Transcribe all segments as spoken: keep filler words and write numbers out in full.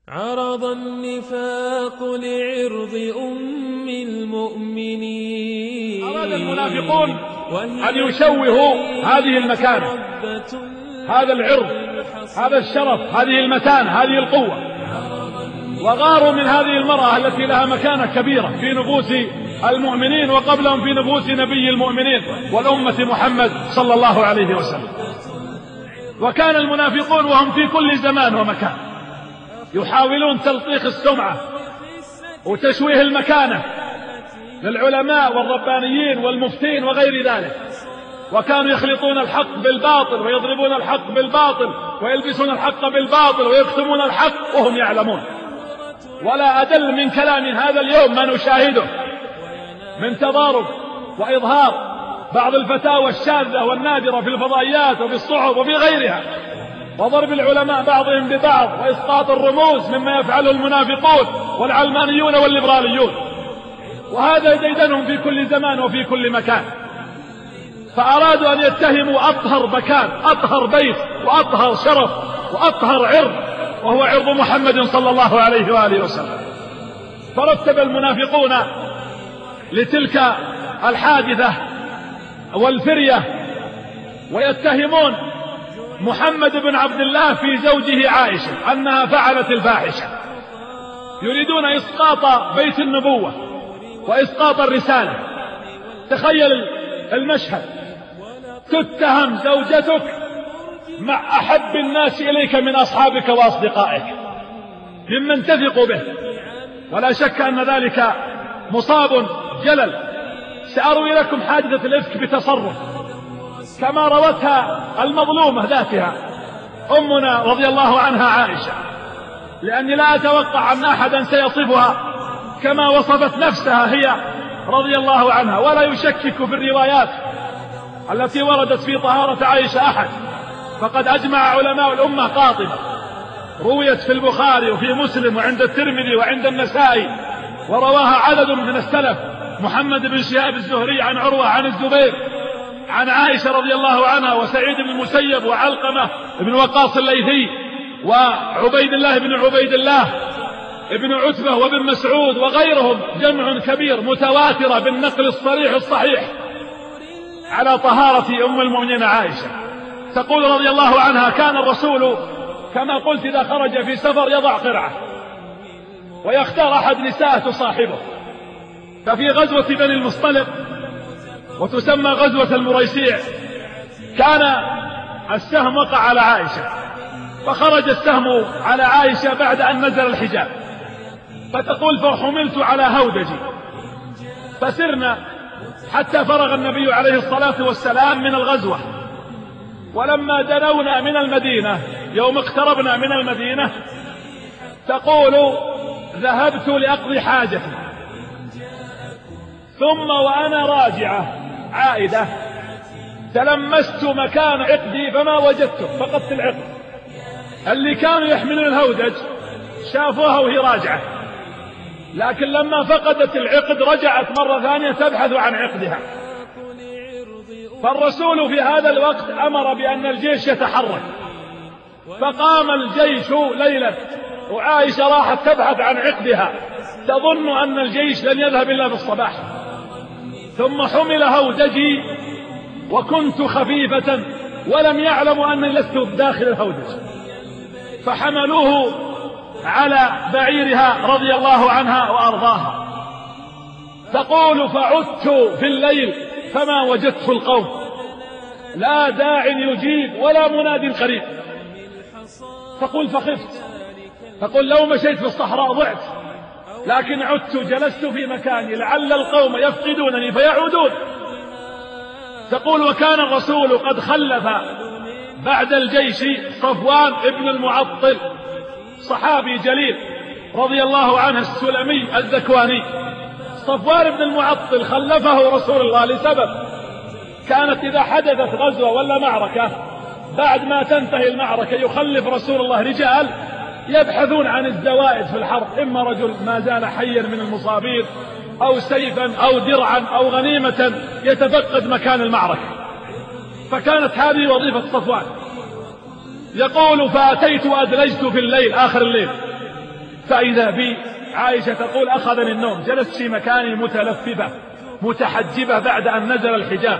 عرض النفاق لعرض أم المؤمنين. أراد المنافقون أن يشوهوا هذه المكانة، هذا العرض، هذا الشرف، هذه المتانة، هذه القوة، وغاروا من هذه المرأة التي لها مكانة كبيرة في نفوس المؤمنين وقبلهم في نفوس نبي المؤمنين والأمة محمد صلى الله عليه وسلم. وكان المنافقون وهم في كل زمان ومكان يحاولون تلطيخ السمعة وتشويه المكانة للعلماء والربانيين والمفتين وغير ذلك، وكانوا يخلطون الحق بالباطل ويضربون الحق بالباطل ويلبسون الحق بالباطل ويكتمون الحق وهم يعلمون. ولا أدل من كلام هذا اليوم ما نشاهده من تضارب وإظهار بعض الفتاوى الشاذة والنادرة في الفضائيات وفي الصحف وفي غيرها، وضرب العلماء بعضهم ببعض، وإسقاط الرموز مما يفعله المنافقون والعلمانيون والليبراليون، وهذا ديدنهم في كل زمان وفي كل مكان. فأرادوا أن يتهموا أطهر مكان، أطهر بيت، وأطهر شرف، وأطهر عرض، وهو عرض محمد صلى الله عليه وآله وسلم. فرتب المنافقون لتلك الحادثة والفرية ويتهمون محمد بن عبد الله في زوجه عائشة أنها فعلت الفاحشة، يريدون إسقاط بيت النبوة وإسقاط الرسالة. تخيل المشهد، تتهم زوجتك مع أحب الناس إليك من أصحابك وأصدقائك ممن تثق به، ولا شك أن ذلك مصاب جلل. سأروي لكم حادثة الإفك بتصرف كما روتها المظلومة ذاتها أمنا رضي الله عنها عائشة، لأني لا أتوقع أن أحدا سيصفها كما وصفت نفسها هي رضي الله عنها، ولا يشكك في الروايات التي وردت في طهارة عائشة أحد، فقد أجمع علماء الأمة قاطبة، رويت في البخاري وفي مسلم وعند الترمذي وعند النسائي، ورواها عدد من السلف، محمد بن شهاب الزهري عن عروة عن الزبير عن عائشة رضي الله عنها، وسعيد بن المسيب وعلقمة بن وقاص الليثي وعبيد الله بن عبيد الله ابن عتبة وابن مسعود وغيرهم، جمع كبير متواترة بالنقل الصريح الصحيح على طهارة أم المؤمنين عائشة. تقول رضي الله عنها: كان الرسول كما قلت إذا خرج في سفر يضع قرعة ويختار أحد نساء تصاحبه. ففي غزوة بني المصطلق وتسمى غزوة المريسيع كان السهم وقع على عائشة، فخرج السهم على عائشة بعد أن نزل الحجاب. فتقول: فحملت على هودجي فسرنا حتى فرغ النبي عليه الصلاة والسلام من الغزوة. ولما دنونا من المدينة، يوم اقتربنا من المدينة، تقول: ذهبت لأقضي حاجتي، ثم وأنا راجعة عائدة تلمست مكان عقدي فما وجدته، فقدت العقد. اللي كانوا يحملون الهودج شافوها وهي راجعة، لكن لما فقدت العقد رجعت مرة ثانية تبحث عن عقدها. فالرسول في هذا الوقت أمر بأن الجيش يتحرك، فقام الجيش ليلا وعائشة راحت تبحث عن عقدها، تظن أن الجيش لن يذهب إلا في الصباح. ثم حمل هودجي وكنت خفيفة ولم يعلموا أني لست داخل الهودج، فحملوه على بعيرها رضي الله عنها وأرضاها. تقول: فعدت في الليل فما وجدت القوم، لا داع يجيب ولا مناد قريب. تقول: فخفت، تقول: لو مشيت في الصحراء ضعت، لكن عدت جلست في مكاني لعل القوم يفقدونني فيعودون. تقول: وكان الرسول قد خلف بعد الجيش صفوان ابن المعطل، صحابي جليل رضي الله عنه السلمي الذكواني. صفوان بن المعطل خلفه رسول الله لسبب، كانت إذا حدثت غزوة ولا معركة بعد ما تنتهي المعركة يخلف رسول الله رجال يبحثون عن الزوائد في الحرب، إما رجل ما زال حيا من المصابين، أو سيفا أو درعا أو غنيمة يتفقد مكان المعركة. فكانت هذه وظيفة صفوان. يقول: فأتيت وأدلجت في الليل، آخر الليل، فإذا بي عائشة تقول أخذني النوم، جلست في مكاني متلففة متحجبة بعد أن نزل الحجاب،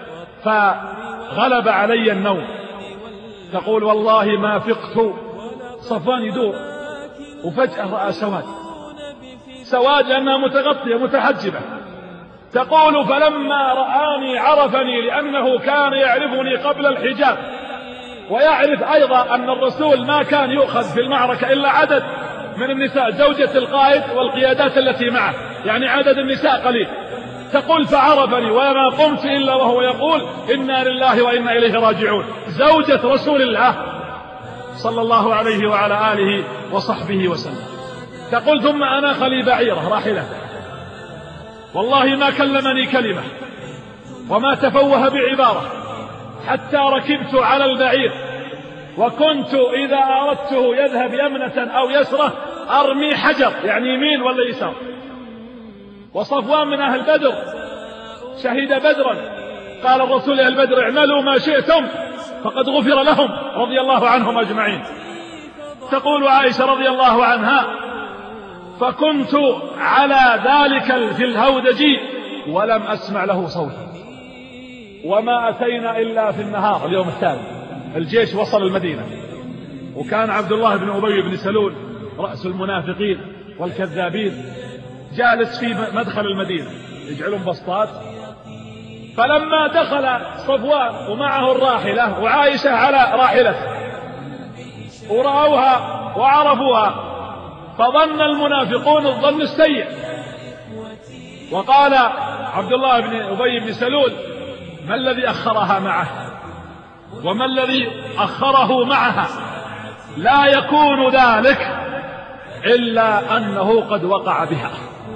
فغلب علي النوم. تقول والله ما فقت. صفوان يدور وفجأة رأى سواد، سواد لأنها متغطية متحجبة. تقول فلما رآني عرفني، لأنه كان يعرفني قبل الحجاب، ويعرف أيضا أن الرسول ما كان يؤخذ في المعركة إلا عدد من النساء، زوجة القائد والقيادات التي معه، يعني عدد النساء قليل. تقول فعرفني وما قمت إلا وهو يقول إنا لله وإنا إليه راجعون، زوجة رسول الله صلى الله عليه وعلى آله وصحبه وسلم. تقول ثم أناخ لي بعيرة راحلة، والله ما كلمني كلمة وما تفوه بعبارة حتى ركبت على البعير، وكنت إذا أردته يذهب يمنة أو يسرة أرمي حجر، يعني يمين ولا يسار. وصفوان من أهل بدر، شهد بدرا، قال الرسول أهل بدر اعملوا ما شئتم فقد غفر لهم رضي الله عنهم أجمعين. تقول عائشة رضي الله عنها فكنت على ذلك في الهودج ولم أسمع له صوتا، وما أتينا إلا في النهار اليوم الثاني. الجيش وصل المدينة، وكان عبد الله بن أبي بن سلول رأس المنافقين والكذابين جالس في مدخل المدينة يجعلون بسطات. فلما دخل صفوان ومعه الراحلة وعائشة على راحلته ورأوها وعرفوها، فظن المنافقون الظن السيء، وقال عبد الله بن أبي بن سلول ما الذي أخرها معه وما الذي أخره معها؟ لا يكون ذلك إلا أنه قد وقع بها.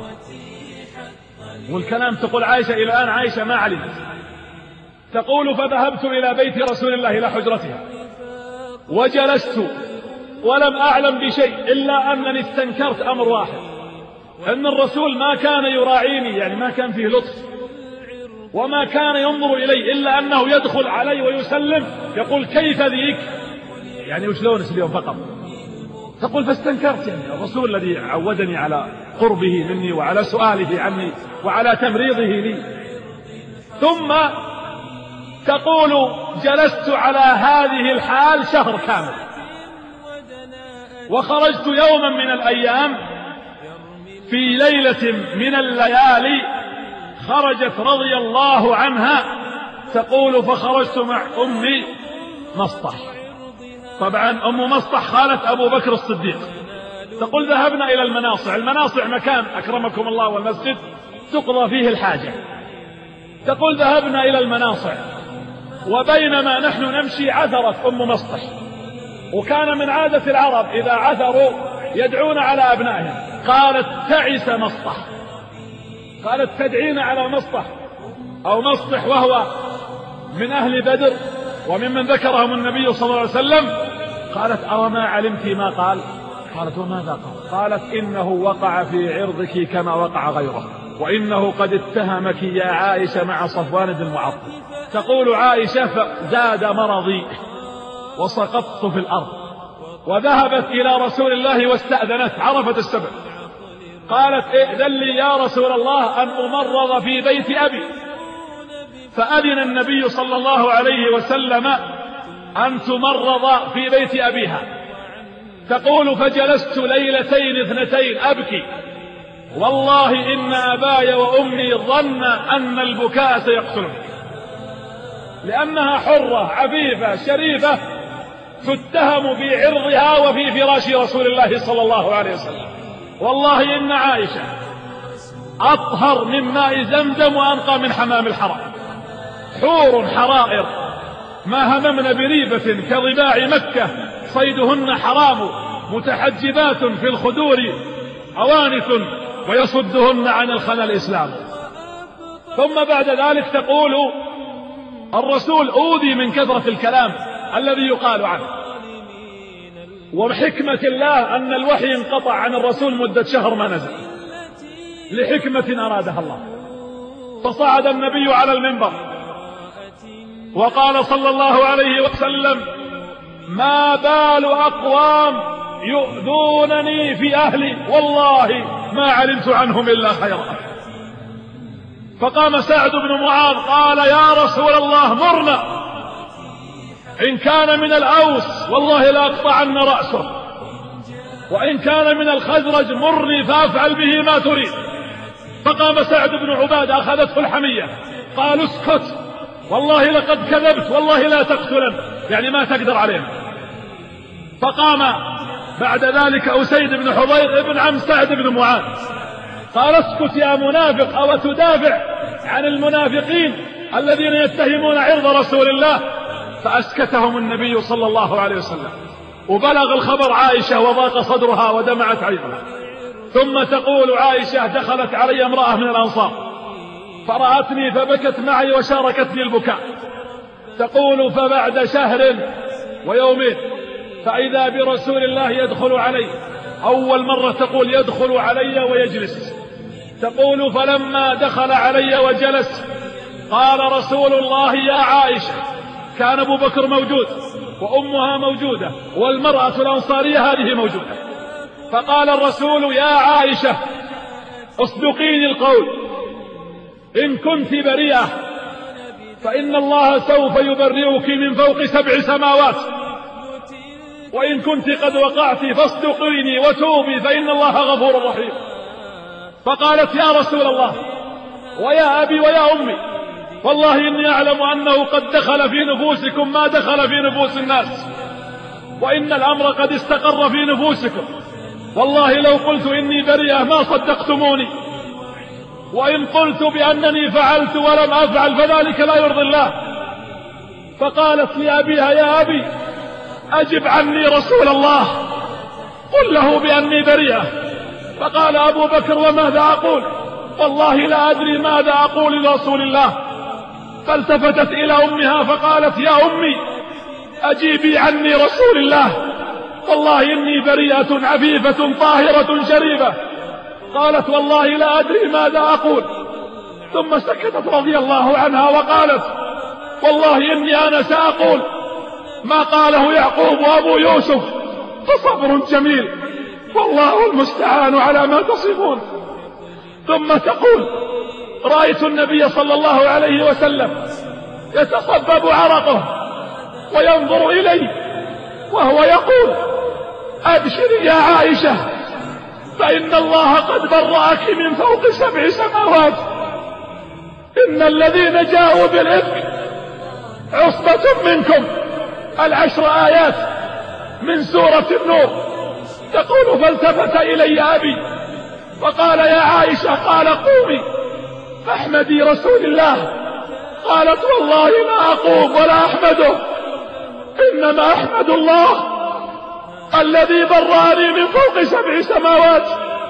والكلام تقول عائشة إلى الآن عائشة ما علمت. تقول فذهبت إلى بيت رسول الله إلى حجرتها وجلست ولم أعلم بشيء إلا أنني استنكرت أمر واحد، أن الرسول ما كان يراعيني، يعني ما كان فيه لطف، وما كان ينظر إلي إلا أنه يدخل علي ويسلم يقول كيف ذيك، يعني وشلونك اليوم فقط. تقول فاستنكرت، يعني الرسول الذي عودني على قربه مني وعلى سؤاله عني وعلى تمريضه لي. ثم تقول جلست على هذه الحال شهر كامل، وخرجت يوما من الأيام في ليلة من الليالي خرجت رضي الله عنها. تقول فخرجت مع أمي مصطح، طبعا أم مصطح خالة أبو بكر الصديق. تقول ذهبنا إلى المناصع، المناصع مكان أكرمكم الله والمسجد تقضى فيه الحاجة. تقول ذهبنا إلى المناصع، وبينما نحن نمشي عثرت أم مصطح، وكان من عادة العرب إذا عثروا يدعون على أبنائهم. قالت تعس مصطح، قالت تدعين على مصطح أو مصطح، وهو من أهل بدر وممن ذكرهم النبي صلى الله عليه وسلم. قالت أو ما علمت ما قال؟ قالت وماذا قال؟ قالت إنه وقع في عرضك كما وقع غيره، وإنه قد اتهمك يا عائشة مع صفوان بن المعطل. تقول عائشة فزاد مرضي وسقطت في الأرض، وذهبت إلى رسول الله واستأذنت، عرفت السبب. قالت ائذن لي يا رسول الله أن أمرض في بيت أبي، فأذن النبي صلى الله عليه وسلم أن تمرض في بيت أبيها. تقول فجلست ليلتين اثنتين أبكي، والله إن أباي وأمي ظن أن البكاء سيقتلني، لأنها حرة عفيفة شريفة تتهم في عرضها وفي فراش رسول الله صلى الله عليه وسلم. والله إن عائشة أطهر من ماء زمزم وأنقى من حمام الحرم، حور حرائر ما هممن بريبة كضباع مكة صيدهن حرام، متحجبات في الخدور عوانث ويصدهن عن الخنا الإسلام. ثم بعد ذلك تقول الرسول أوذي من كثرة الكلام الذي يقال عنه، وبحكمة الله أن الوحي انقطع عن الرسول مدة شهر ما نزل لحكمة أرادها الله. فصعد النبي على المنبر وقال صلى الله عليه وسلم ما بال أقوام يؤذونني في أهلي والله ما علمت عنهم إلا خيرا. فقام سعد بن معاذ قال يا رسول الله مرنا، إن كان من الأوس والله لأقطعن رأسه، وإن كان من الخزرج مرني فأفعل به ما تريد. فقام سعد بن عبادة أخذته الحمية قال اسكت والله لقد كذبت والله لا تقتلن، يعني ما تقدر عليه. فقام بعد ذلك أسيد بن حضير ابن عم سعد بن معاذ قال اسكت يا منافق، أو تدافع عن المنافقين الذين يتهمون عرض رسول الله؟ فأسكتهم النبي صلى الله عليه وسلم. وبلغ الخبر عائشة وضاق صدرها ودمعت عينها. ثم تقول عائشة دخلت علي امرأة من الأنصار فرأتني فبكت معي وشاركتني البكاء. تقول فبعد شهر ويومين فإذا برسول الله يدخل علي، أول مرة تقول يدخل علي ويجلس. تقول فلما دخل علي وجلس قال رسول الله يا عائشة، كان أبو بكر موجود وأمها موجودة والمرأة الأنصارية هذه موجودة. فقال الرسول يا عائشة اصدقيني القول، إن كنت بريئة فإن الله سوف يبرئك من فوق سبع سماوات، وإن كنت قد وقعت فاصدقيني وتوبي فإن الله غفور رحيم. فقالت يا رسول الله ويا أبي ويا أمي، والله إني أعلم أنه قد دخل في نفوسكم ما دخل في نفوس الناس، وإن الأمر قد استقر في نفوسكم، والله لو قلت إني بريئة ما صدقتموني، وإن قلت بأنني فعلت ولم أفعل فذلك لا يرضي الله. فقالت لأبيها يا أبي أجب عني رسول الله، قل له بأني بريئة. فقال أبو بكر وماذا أقول؟ والله لا أدري ماذا أقول لرسول الله. فالتفتت إلى أمها فقالت يا أمي أجيبي عني رسول الله، والله إني بريئة عفيفة طاهرة شريفة. قالت والله لا أدري ماذا أقول. ثم سكتت رضي الله عنها وقالت والله إني أنا سأقول ما قاله يعقوب وأبو يوسف، فصبر جميل والله المستعان على ما تصفون. ثم تقول رأيت النبي صلى الله عليه وسلم يتصبب عرقه وينظر إلي وهو يقول أبشري يا عائشة فإن الله قد برأك من فوق سبع سماوات، إن الذين جاءوا بالإفك عصبة منكم. العشر آيات من سورة النور. تقول فالتفت إلي أبي وقال يا عائشة، قال قومي فاحمدي رسول الله. قالت والله لا أقوم ولا أحمده، إنما أحمد الله الذي براني من فوق سبع سماوات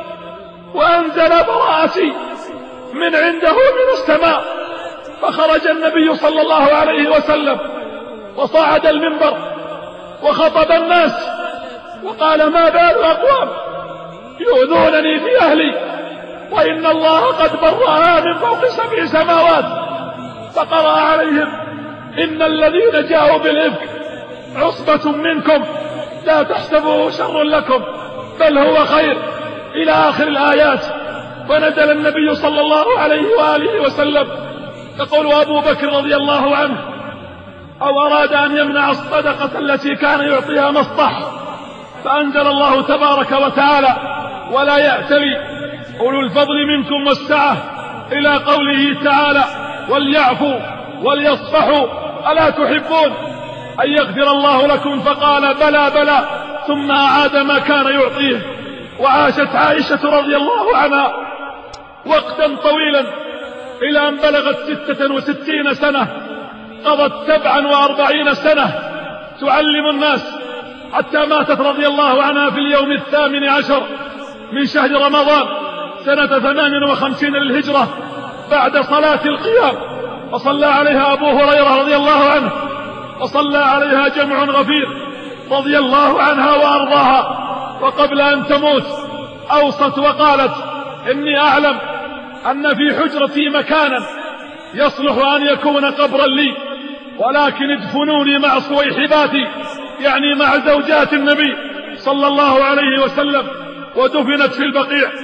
وأنزل براءتي من عنده من السماء. فخرج النبي صلى الله عليه وسلم وصعد المنبر وخطب الناس وقال ما بال أقوام يؤذونني في أهلي وإن الله قد برأها من فوق سبع سماوات. فقرأ عليهم إن الذين جاءوا بالإفك عصبة منكم لا تحسبوه شر لكم بل هو خير إلى آخر الآيات. ونزل النبي صلى الله عليه وآله وسلم. يقول أبو بكر رضي الله عنه أو أراد أن يمنع الصدقة التي كان يعطيها مصطح، فأنزل الله تبارك وتعالى ولا يأتلي أولو الفضل منكم والسعة إلى قوله تعالى وليعفوا وليصفحوا ألا تحبون أن يغفر الله لكم؟ فقال بلى بلى، ثم أعاد ما كان يعطيه. وعاشت عائشة رضي الله عنها وقتا طويلا إلى أن بلغت ستة وستين سنة، قضت سبعا وأربعين سنة تعلم الناس، حتى ماتت رضي الله عنها في اليوم الثامن عشر من شهر رمضان سنة ثمان وخمسين للهجرة بعد صلاة القيام. وصلى عليها أبو هريرة رضي الله عنه، وصلى عليها جمع غفير رضي الله عنها وأرضاها. وقبل أن تموت أوصت وقالت إني أعلم أن في حجرتي مكانا يصلح أن يكون قبرا لي، ولكن ادفنوني مع صويحباتي، يعني مع زوجات النبي صلى الله عليه وسلم ودفنت في البقيع.